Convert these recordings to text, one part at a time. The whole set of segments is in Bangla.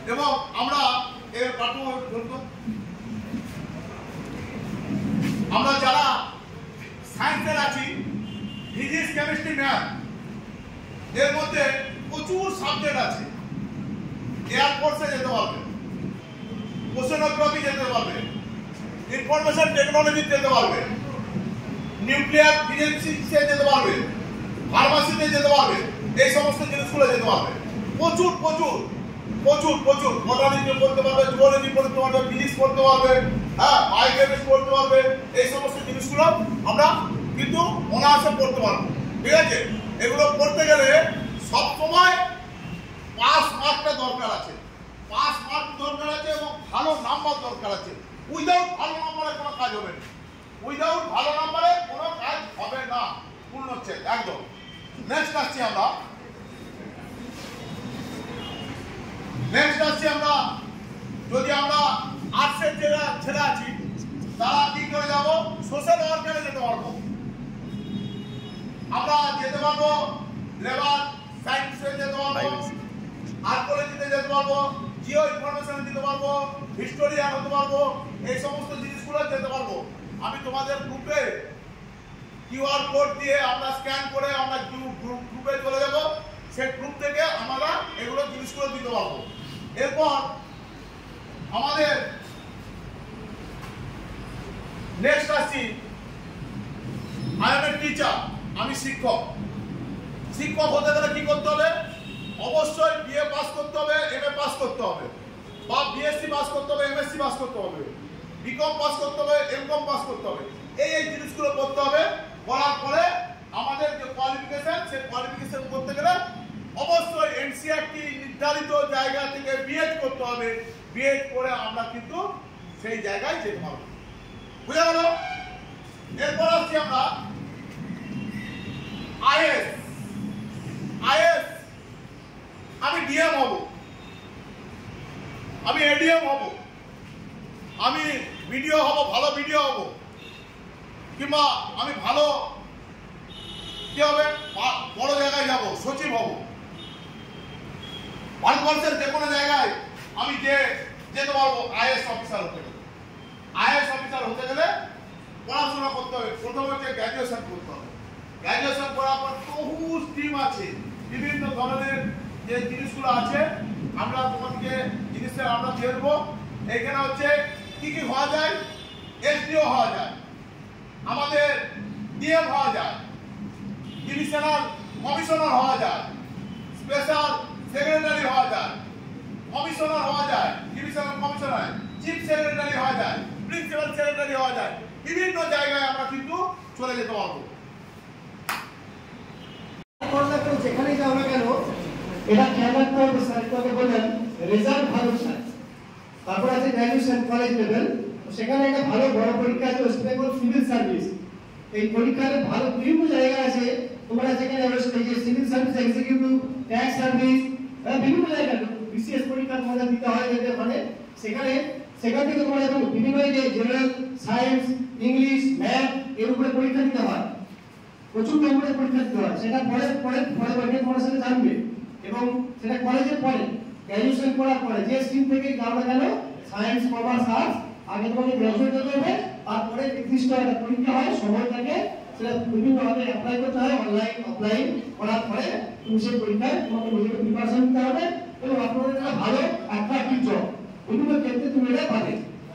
এবং আমরা এর আমরা যারা সায়েন্সের আছি, ফিজিক্স, কেমিস্ট্রি, ম্যাথ, এর মধ্যে প্রচুর সাবজেক্ট আছে। এয়ারফোর্সে যেতে পারবে, ওশেনোগ্রাফি যেতে পারবে, ইনফরমেশন টেকনোলজি যেতে পারবে, নিউক্লিয়ার ফিজিক্সে যেতে পারবে, ফার্মাসিতে যেতে পারবে, এই সমস্ত জিনিসগুলো যেতে পারবে। প্রচুর প্রচুর প্রচুর প্রচুর বটানি পড়তে পারবে, জুওলজি পড়তে পারবে, ফিজিক্স পড়তে পারবে, হ্যাঁ, বায়োকেমিস্ট্রি পড়তে পারবে। এই সমস্ত জিনিসগুলো আমরা কিন্তু অনায়াসে পড়তে পারবো। ঠিক আছে, এগুলো পড়তে গেলে সবসময় পাস মার্কটা দরকার আছে, পাস মার্ক দরকার আছে এবং ভালো নাম্বার দরকার আছে। উইদাউট ভালো নাম্বারে কোনো কাজ হবে না, উইদাউট ভালো নাম্বারে কোনো কাজ হবে না। পূর্ণ হচ্ছে একদম। নেক্সট আসছি আমরা যদি আমরা আর্টসের ছেলে আছি, তারা কি করে যাবো? সোশ্যাল ওয়ার্কারে যেতে পারবো, আমরা যেতে পারবো, লেবার সায়েন্সে যেতে পারবো, আর্কোলজিতে যেতে পারবো, জিও ইনফরমেশন দিতে পারবো, হিস্টোরিয়ান হতে পারবো, এই সমস্ত জিনিসগুলো যেতে পারবো। আমি তোমাদের গ্রুপে কিউআর কোড দিয়ে আমরা স্ক্যান করে আমরা গ্রুপে চলে যাব, সেই গ্রুপ থেকে আমরা এগুলো জিনিসগুলো দিতে পারবো। এরপর আমাদের নেক্সট আসছি, আই এম এ টিচার, আমি শিক্ষক। শিক্ষক হতে গেলে কি করতে হবে? অবশ্যই বিএ পাস করতে হবে, এমএ পাস করতে হবে, বা বিএসসি পাস করতে হবে, এমএসসি পাস করতে হবে, বিকম পাস করতে হবে, এমকম পাস করতে হবে। এই জিনিসগুলো করতে হবে। করার পরে আমাদের যে কোয়ালিফিকেশন, সেই কোয়ালিফিকেশন করতে গেলে অবশ্যই এনসিইআরটি নির্ধারিত জায়গা থেকে বিএড করতে হবে। বিএড করে আমরা কিন্তু সেই জায়গায় যেতে পারবো। বুঝা গেল? এরপর আসছি আমরা আইএস। আইএস আমি ডিএম হব, আমি এডিএম হব, আমি ভিডিও হব, ভালো ভিডিও হব, কিংবা আমি ভালো কি হবে, বড় জায়গায় যাব, সচিব হব। ভারতবর্ষের যে কোনো জায়গায় আমি যেতে পারবো আইএস অফিসার হতে গেলে। আইএস অফিসার হতে গেলে পড়াশোনা করতে হবে। প্রথমে হচ্ছে গ্র্যাজুয়েশন করতে হবে। গ্র্যাজুয়েশন করার পর বহু স্ট্রিম আছে, বিভিন্ন ধরনের যে জিনিসগুলো আছে, আমরা তোমাদেরকে জিনিসটা আমরা দিয়ে দেবো। এখানে হচ্ছে কি কি হওয়া যায়? এসডিও হওয়া যায়, আমাদের ডিএম হওয়া যায়, ডিভিশনাল কমিশনার হওয়া যায়, স্পেশাল সেক্রেটারি হওয়া যায়, কমিশনার হওয়া যায়, ডিভিশনাল কমিশনার, চিফ সেক্রেটারি হওয়া যায়, প্রিন্সিপাল সেক্রেটারি হওয়া যায়। বিভিন্ন জায়গায় আমরা কিন্তু চলে যেতে পারবো। যেখানেই যাও না কেন, এটা খেয়াল রাখতে হবে। স্যার তোকে বললেন রেজাল্ট ভালো চাই, তারপর আছে গ্র্যাজুয়েশন কলেজ লেভেল, সেখানে একটা ভালো বড় পরীক্ষা আছে, ওয়েস্ট বেঙ্গল সিভিল সার্ভিস। এই পরীক্ষার ভালো বিভিন্ন জায়গা আছে, তোমরা যেখানে civil service, executive, tax service, বিভিন্ন জায়গায় বিসিএস পরীক্ষা তোমাদের দিতে হয় যেতে পারে। সেখান থেকে তোমরা যখন বিভিন্ন যে জেনারেল সায়েন্স, ইংলিশ, ম্যাথ এর উপরে পরীক্ষা দিতে হয়, প্রচুর নম্বরের পরীক্ষা দিতে হয়। সেটা পরে তোমার সাথে জানবে, এবং সেটা কলেজে পড়ে, গ্র্যাজুয়েশন করার পরে যে স্ট্রিম থেকে যাও না কেন, সায়েন্স, কমার্স, আর্টস, আগে তোমাকে গ্র্যাজুয়েট হতে হবে। তারপরে নির্দিষ্ট একটা পরীক্ষা হয়, সময় থাকে, সেটা বিভিন্নভাবে অ্যাপ্লাই করতে হয়, অনলাইন অফলাইন করার পরে তুমি সেই পরীক্ষায় তোমাকে নিজেকে প্রিপারেশন নিতে হবে, এবং আপনাদের একটা ভালো অ্যাট্রাক্টিভ জব বিভিন্ন ক্ষেত্রে তুমি এটা পাবে।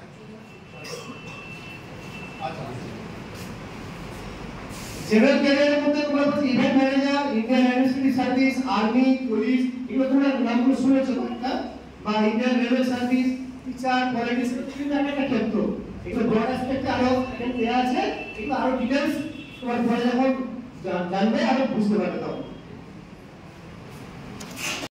জেনারেল ক্যারিয়ারের মধ্যে তোমরা event manager, Indian administrative service, army, police, এগুলো তোমরা নামগুলো শুনেছো না? বা Indian railway service, teacher, politics, বিভিন্ন একটা ক্ষেত্র। এগুলো ব্রড অ্যাসপেক্টে আরো দেওয়া আছে, এগুলো আরো ডিটেইলস তোমার পরে যখন জানবে আরো বুঝতে পারবে তখন।